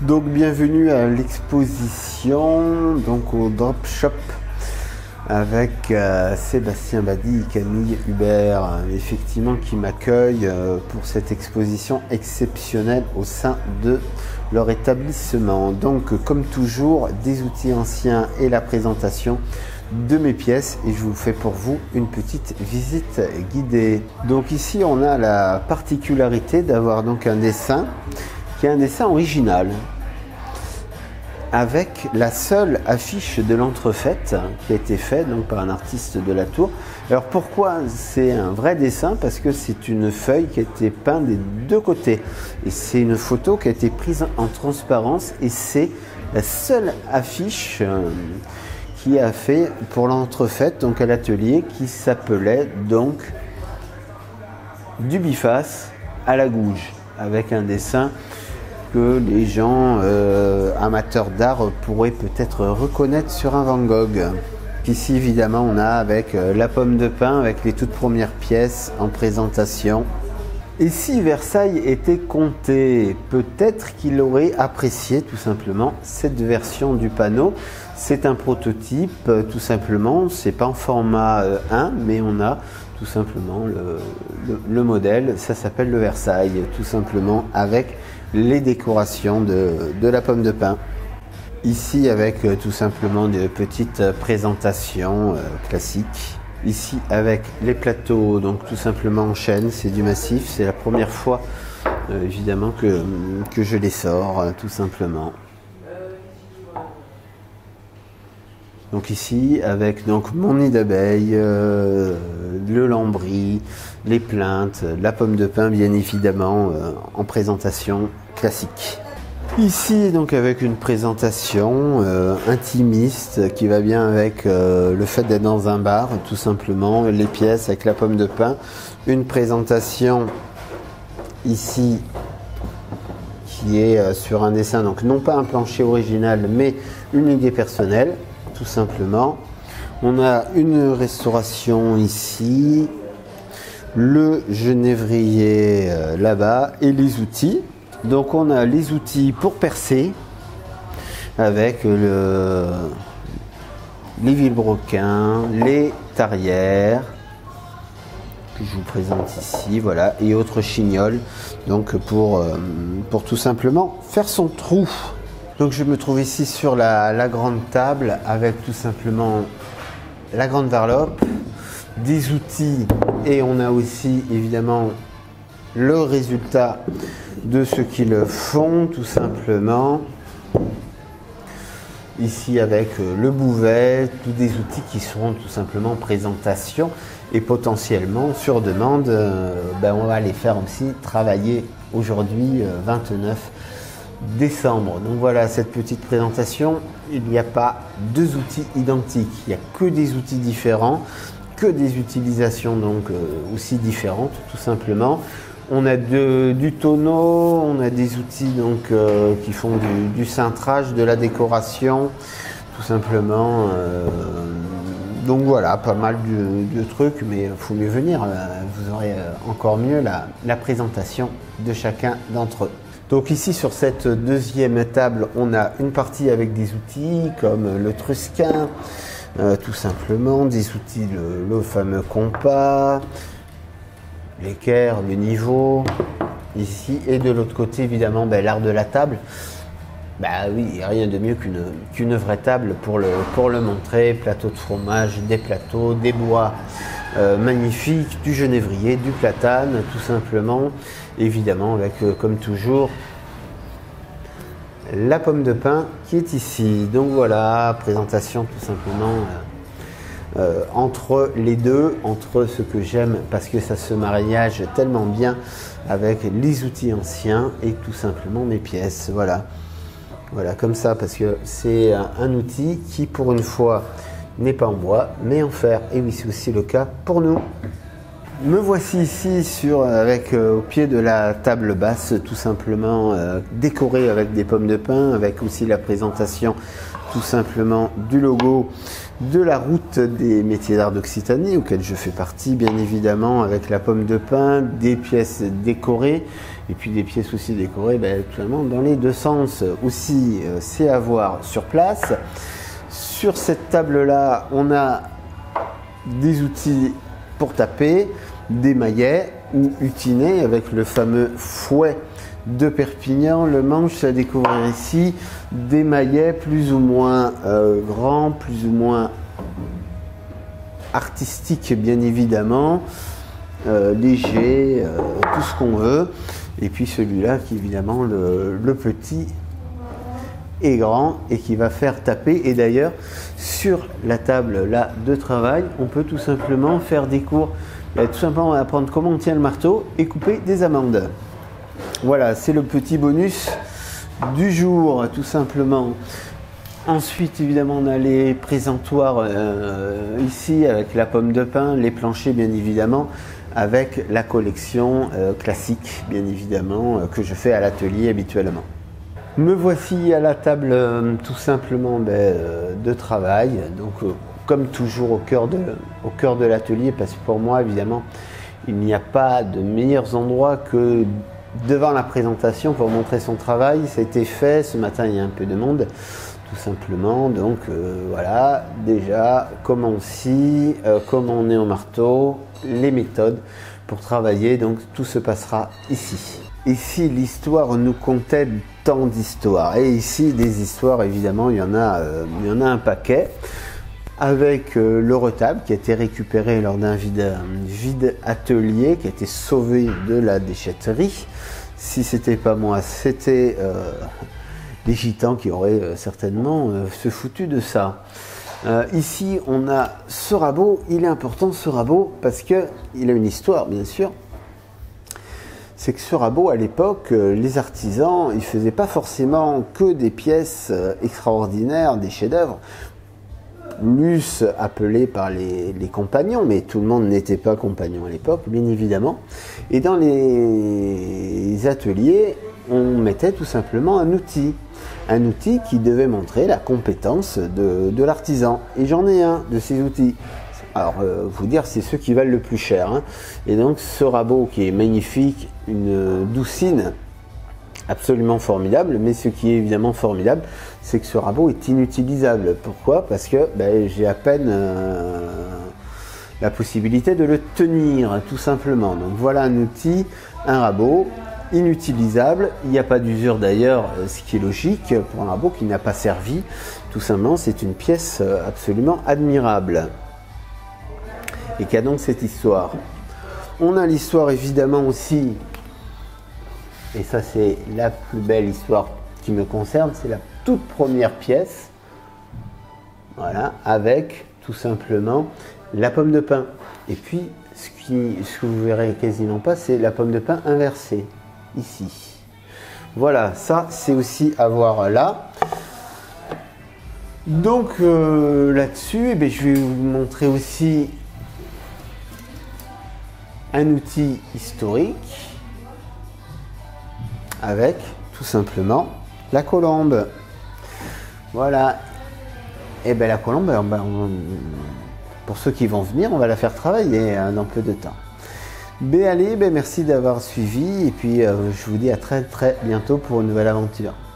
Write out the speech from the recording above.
Donc bienvenue à l'exposition, donc au Drop Shop avec Sébastien Badi et Camille Hubert, effectivement qui m'accueillent pour cette exposition exceptionnelle au sein de leur établissement. Donc comme toujours, des outils anciens et la présentation de mes pièces, et je vous fais pour vous une petite visite guidée. Donc ici on a la particularité d'avoir donc un dessin qui est un dessin original avec la seule affiche de l'entrefaite qui a été faite donc par un artiste de la Tour. Alors pourquoi c'est un vrai dessin? Parce que c'est une feuille qui a été peinte des deux côtés et c'est une photo qui a été prise en transparence, et c'est la seule affiche qui a fait pour l'entrefaite donc à l'atelier, qui s'appelait donc du biface à la gouge, avec un dessin que les gens amateurs d'art pourraient peut-être reconnaître sur un Van Gogh. Ici évidemment on a avec la pomme de pin avec les toutes premières pièces en présentation. Et si Versailles était compté, peut-être qu'il aurait apprécié tout simplement cette version du panneau. C'est un prototype tout simplement, c'est pas en format 1, mais on a tout simplement le modèle, ça s'appelle le Versailles, tout simplement avec les décorations de la pomme de pin. Ici avec tout simplement des petites présentations classiques. Ici avec les plateaux, donc tout simplement en chêne, c'est du massif, c'est la première fois évidemment que je les sors tout simplement. Donc ici avec donc mon nid d'abeille, le lambris, les plaintes, la pomme de pin bien évidemment en présentation classique. Ici donc avec une présentation intimiste qui va bien avec le fait d'être dans un bar tout simplement, les pièces avec la pomme de pin, une présentation ici qui est sur un dessin, donc non pas un plancher original mais une idée personnelle tout simplement. On a une restauration ici, le genévrier là-bas et les outils. Donc on a les outils pour percer avec les vilebrequins, les tarières que je vous présente ici, voilà, et autres chignoles, donc pour tout simplement faire son trou. Donc je me trouve ici sur la grande table avec tout simplement la grande varlope, des outils, et on a aussi évidemment le résultat de ce qu'ils font tout simplement. Ici avec le bouvet, tous des outils qui seront tout simplement en présentation et potentiellement sur demande, on va les faire aussi travailler aujourd'hui 29 décembre. Donc voilà cette petite présentation. Il n'y a pas deux outils identiques, il n'y a que des outils différents, que des utilisations donc aussi différentes tout simplement. On a du tonneau, on a des outils donc qui font du cintrage, de la décoration tout simplement. Donc voilà, pas mal de trucs, mais il faut mieux venir, vous aurez encore mieux la présentation de chacun d'entre eux. Donc ici sur cette deuxième table, on a une partie avec des outils comme le trusquin, tout simplement, des outils, le fameux compas, l'équerre, le niveau, ici, et de l'autre côté évidemment l'art de la table. Oui, il n'y a rien de mieux qu'une vraie table pour le montrer, plateau de fromage, des plateaux, des bois magnifiques, du genévrier, du platane, tout simplement, évidemment avec comme toujours la pomme de pin qui est ici. Donc voilà, présentation tout simplement entre les deux, entre ce que j'aime parce que ça se mariage tellement bien avec les outils anciens et tout simplement mes pièces. Voilà, voilà comme ça, parce que c'est un outil qui pour une fois n'est pas en bois mais en fer, et oui c'est aussi le cas pour nous. Me voici ici avec au pied de la table basse, tout simplement décorée avec des pommes de pin, avec aussi la présentation tout simplement du logo de la route des métiers d'art d'Occitanie, auquel je fais partie bien évidemment, avec la pomme de pin, des pièces décorées, et puis des pièces aussi décorées tout simplement dans les deux sens aussi, c'est à voir sur place. Sur cette table là, on a des outils pour taper, des maillets ou utinés avec le fameux fouet de Perpignan, le manche à découvrir ici, des maillets plus ou moins grands, plus ou moins artistiques bien évidemment, légers, tout ce qu'on veut, et puis celui-là qui est évidemment le petit et grand et qui va faire taper. Et d'ailleurs sur la table là de travail, on peut tout simplement faire des cours, tout simplement apprendre comment on tient le marteau et couper des amandes. Voilà, c'est le petit bonus du jour, tout simplement. Ensuite, évidemment, on a les présentoirs ici avec la pomme de pin, les planchers, bien évidemment, avec la collection classique, bien évidemment, que je fais à l'atelier habituellement. Me voici à la table, tout simplement, de travail. Donc, comme toujours, au cœur de l'atelier, parce que pour moi, évidemment, il n'y a pas de meilleurs endroits que devant la présentation pour montrer son travail. Ça a été fait, ce matin il y a un peu de monde, tout simplement. Donc voilà, déjà comment on scie, comment on est au marteau, les méthodes pour travailler, donc tout se passera ici. Ici l'histoire nous contait tant d'histoires, et ici des histoires évidemment il y en a un paquet. Avec le retable qui a été récupéré lors d'un vide atelier, qui a été sauvé de la déchetterie. Si c'était pas moi, c'était les gitans qui auraient certainement se foutu de ça. Ici, on a ce rabot. Il est important ce rabot parce que il a une histoire, bien sûr. C'est que ce rabot, à l'époque, les artisans, ils faisaient pas forcément que des pièces extraordinaires, des chefs-d'œuvre. Plus appelé par les compagnons, mais tout le monde n'était pas compagnon à l'époque, bien évidemment. Et dans les ateliers, on mettait tout simplement un outil qui devait montrer la compétence de l'artisan. Et j'en ai un de ces outils. Alors, vous dire, c'est ceux qui valent le plus cher, hein. Et donc, ce rabot qui est magnifique, une doucine absolument formidable, mais ce qui est évidemment formidable, c'est que ce rabot est inutilisable. Pourquoi? Parce que j'ai à peine la possibilité de le tenir, tout simplement. Donc voilà un outil, un rabot inutilisable. Il n'y a pas d'usure d'ailleurs, ce qui est logique pour un rabot qui n'a pas servi. Tout simplement, c'est une pièce absolument admirable et qui a donc cette histoire. On a l'histoire évidemment aussi. Et ça, c'est la plus belle histoire qui me concerne. C'est la toute première pièce. Voilà, avec tout simplement la pomme de pin. Et puis, ce que vous verrez quasiment pas, c'est la pomme de pin inversée. Ici. Voilà, ça, c'est aussi à voir là. Donc, là-dessus, je vais vous montrer aussi un outil historique. Avec tout simplement la colombe. Voilà. Et la colombe, pour ceux qui vont venir, on va la faire travailler dans peu de temps. Allez, merci d'avoir suivi, et puis je vous dis à très très bientôt pour une nouvelle aventure.